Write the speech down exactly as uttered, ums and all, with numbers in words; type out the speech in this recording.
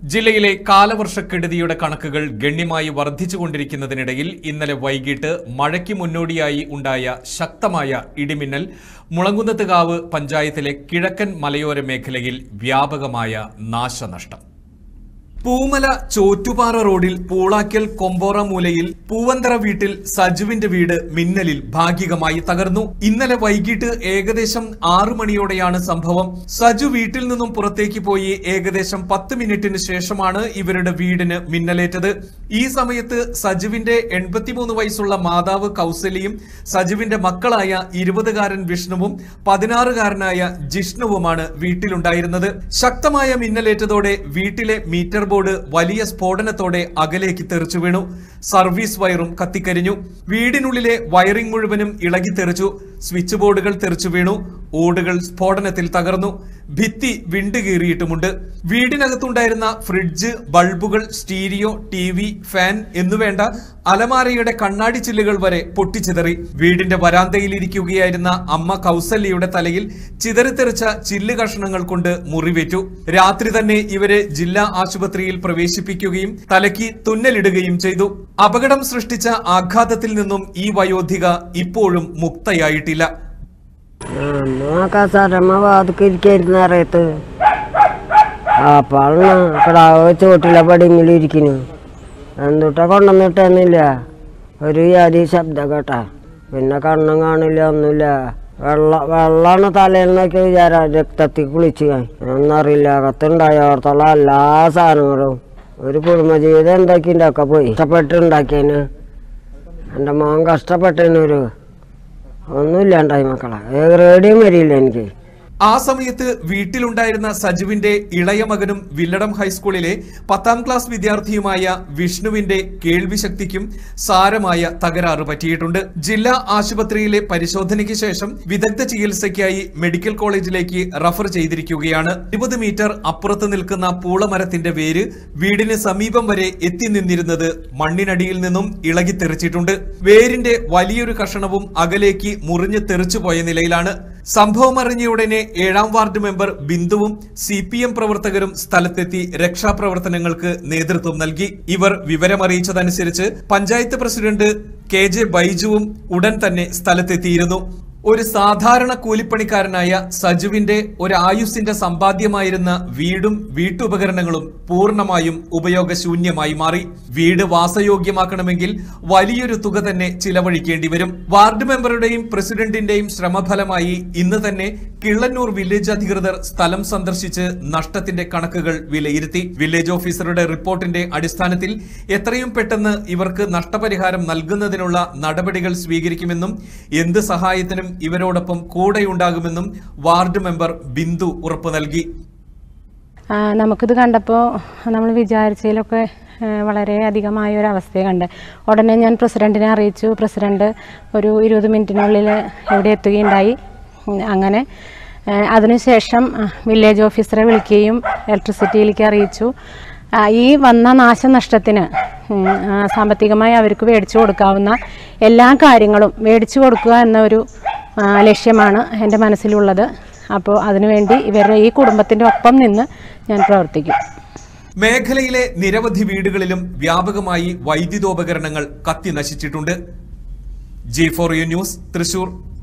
ജില്ലയിലെ കാലവർഷക്കെടുതിയുടെ കണക്കുകൾ ഗണ്യമായി വർദ്ധിച്ചുകൊണ്ടിരിക്കുന്നതിനിടയിൽ ഇന്നലെ വൈകിട്ട് മഴയ്ക്ക് മുന്നോടിയായി ഉണ്ടായ ശക്തമായ ഇടിമിന്നൽ മുളങ്കുന്നത്തുകാവ് പഞ്ചായത്തിലെ കിഴക്കൻ മലയോര മേഖലയിൽ വ്യാപകമായ നാശനഷ്ടം. പൂമല ചോറ്റുപാറ റോഡിൽ പൂളാക്കൽ കൊമ്പോറ മൂലയിൽ പൂവന്തറ വീട്ടിൽ സജുവിന്റെ വീട് മിന്നലിൽ ഭാഗികമായി തകർന്നു. ഇന്നലെ വൈകിട്ട് ഏകദേശം ആറു മണിയോടെയാണ് സംഭവം. സജു വീട്ടിൽ നിന്നും പുറത്തേക്ക് പോയി ഏകദേശം പത്ത് മിനിറ്റിന് ശേഷമാണ് ഇവരുടെ വീടിന് മിന്നലേറ്റത്. ഈ സമയത്ത് സജുവിന്റെ എൺപത്തിമൂന്ന് വയസ്സുള്ള മാതാവ് കൗസലിയും സജുവിന്റെ മക്കളായ ഇരുപതുകാരൻ വിഷ്ണുവും പതിനാറുകാരനായ ജിഷ്ണുവുമാണ് വീട്ടിലുണ്ടായിരുന്നത്. ശക്തമായ മിന്നലേറ്റതോടെ വീട്ടിലെ മീറ്റർ ബോർഡ് വലിയ സ്ഫോടനത്തോടെ അകലേക്ക് തെറിച്ചു വീണു. സർവീസ് വയറും കത്തിക്കരിഞ്ഞു. വീടിനുള്ളിലെ വയറിംഗ് മുഴുവനും ഇളകി തെറിച്ചു. സ്വിച്ച് ബോർഡുകൾ തെറിച്ചു വീണു. ഓടുകൾ സ്ഫോടനത്തിൽ തകർന്നു. ഭിത്തി വിണ്ടുകീറിയിട്ടുമുണ്ട്. വീടിനകത്തുണ്ടായിരുന്ന ഫ്രിഡ്ജ്, ബൾബുകൾ, സ്റ്റീരിയോ, ടി വി, ഫാൻ എന്നുവേണ്ട അലമാരയുടെ കണ്ണാടി ചില്ലുകൾ വരെ പൊട്ടിച്ചിതറി. വീടിന്റെ വരാന്തയിലിരിക്കുകയായിരുന്ന അമ്മ കൗസല്യയുടെ തലയിൽ ചിതറിത്തെറിച്ച ചില്ല് കഷ്ണങ്ങൾ കൊണ്ട് മുറിവേറ്റു. രാത്രി തന്നെ ഇവരെ ജില്ലാ ആശുപത്രിയിൽ പ്രവേശിപ്പിക്കുകയും തലയ്ക്ക് തുന്നലിടുകയും ചെയ്തു. അപകടം സൃഷ്ടിച്ച ആഘാതത്തിൽ നിന്നും ഈ വയോധിക ഇപ്പോഴും മുക്തയായിട്ടില്ല. വാതിക്കിരിക്കായിരുന്നറിയത്ത് അപ്പാളാണ് കിടാവ് ചോട്ടിലെ പടിങ്ങിലിരിക്കുന്നു. എന്തുട്ടാ കൊണ്ടുവന്നിട്ടെന്നില്ല. ഒരു ജാതി ശബ്ദം കേട്ടാ. പിന്നെ കണ്ണും കാണില്ല, ഒന്നുമില്ല. വെള്ള വെള്ളമാണ് തലയിൽ നോക്കി വിചാരം. രക്തത്തിൽ കുളിച്ച് ഒന്നറിയില്ല. അകത്തുണ്ടായോർത്തുള്ള എല്ലാ സാധനങ്ങളും ഒരു കുടുംബജീവിതം ഉണ്ടാക്കിൻ്റെയൊക്കെ പോയി കഷ്ടപ്പെട്ടുണ്ടാക്കിയതിന്. എൻ്റെ മോൻ കഷ്ടപ്പെട്ടതിനൊരു ഒന്നുമില്ലാണ്ടായി മക്കളെ. റേഡിയോ വരിയില്ല എനിക്ക്. ആ സമയത്ത് വീട്ടിലുണ്ടായിരുന്ന സജുവിന്റെ ഇളയ മകനും വില്ലടം ഹൈസ്കൂളിലെ പത്താം ക്ലാസ് വിദ്യാർത്ഥിയുമായ വിഷ്ണുവിന്റെ കേൾവിശക്തിക്കും സാരമായ തകരാറ് പറ്റിയിട്ടുണ്ട്. ജില്ലാ ആശുപത്രിയിലെ പരിശോധനയ്ക്ക് ശേഷം വിദഗ്ധ ചികിത്സയ്ക്കായി മെഡിക്കൽ കോളേജിലേക്ക് റഫർ ചെയ്തിരിക്കുകയാണ്. ഇരുപത് മീറ്റർ അപ്പുറത്ത് നിൽക്കുന്ന പൂളമരത്തിന്റെ വേര് വീടിന് സമീപം വരെ എത്തി നിന്നിരുന്നത് മണ്ണിനടിയിൽ നിന്നും ഇളകിത്തെറിച്ചിട്ടുണ്ട്. വേരിന്റെ വലിയൊരു കഷണവും അകലേക്ക് മുറിഞ്ഞ് തെറിച്ചുപോയ നിലയിലാണ്. സംഭവം അറിഞ്ഞ ഉടനെ ഏഴാം വാർഡ് മെമ്പർ ബിന്ദുവും സി പി എം പ്രവർത്തകരും സ്ഥലത്തെത്തി രക്ഷാപ്രവർത്തനങ്ങൾക്ക് നേതൃത്വം നൽകി. ഇവർ വിവരമറിയിച്ചതനുസരിച്ച് പഞ്ചായത്ത് പ്രസിഡന്റ് കെ ജെ ബൈജുവും ഉടൻ തന്നെ സ്ഥലത്തെത്തിയിരുന്നു. ഒരു സാധാരണ കൂലിപ്പണിക്കാരനായ സജുവിന്റെ ഒരു ആയുസിന്റെ സമ്പാദ്യമായിരുന്ന വീടും വീട്ടുപകരണങ്ങളും പൂർണ്ണമായും ഉപയോഗശൂന്യമായി മാറി. വീട് വാസയോഗ്യമാക്കണമെങ്കിൽ വലിയൊരു തുക തന്നെ ചിലവഴിക്കേണ്ടി വരും. വാർഡ് മെമ്പറുടെയും പ്രസിഡന്റിന്റെയും ശ്രമഫലമായി ഇന്ന് തന്നെ കിള്ളന്നൂർ വില്ലേജ് അധികൃതർ സ്ഥലം സന്ദർശിച്ച് നഷ്ടത്തിന്റെ കണക്കുകൾ വിലയിരുത്തി. വില്ലേജ് ഓഫീസറുടെ റിപ്പോർട്ടിന്റെ അടിസ്ഥാനത്തിൽ എത്രയും പെട്ടെന്ന് ഇവർക്ക് നഷ്ടപരിഹാരം നൽകുന്നതിനുള്ള നടപടികൾ സ്വീകരിക്കുമെന്നും എന്ത് സഹായത്തിനും ഇവരോടൊപ്പം കൂടെയുണ്ടാകുമെന്നും വാർഡ് മെമ്പർ ബിന്ദു ഉറപ്പു നൽകി. നമുക്കിത് കണ്ടപ്പോൾ നമ്മൾ വിചാരിച്ചതിലൊക്കെ വളരെ അധികമായ ഒരു അവസ്ഥയെ കണ്ട് ഉടനെ ഞാൻ പ്രസിഡന്റിനെ അറിയിച്ചു. പ്രസിഡന്റ് ഒരു ഇരുപത് മിനിറ്റിനുള്ളിൽ ഇവിടെ എത്തുകയുണ്ടായി. അങ്ങനെ അതിനുശേഷം വില്ലേജ് ഓഫീസറെ വിളിക്കുകയും ഇലക്ട്രിസിറ്റിയിലേക്ക് അറിയിച്ചു. ഈ വന്ന നാശനഷ്ടത്തിന് സാമ്പത്തികമായി അവർക്ക് മേടിച്ചു കൊടുക്കാവുന്ന എല്ലാ കാര്യങ്ങളും മേടിച്ചു കൊടുക്കുക എന്ന ഒരു ലക്ഷ്യമാണ് എൻ്റെ മനസ്സിലുള്ളത്. അപ്പോൾ അതിനുവേണ്ടി ഇവരുടെ ഈ കുടുംബത്തിൻ്റെ ഒപ്പം നിന്ന് ഞാൻ പ്രവർത്തിക്കും. മേഖലയിലെ നിരവധി വീടുകളിലും വ്യാപകമായി വൈദ്യുതോപകരണങ്ങൾ കത്തി നശിച്ചിട്ടുണ്ട്. G four U news, Thrissur.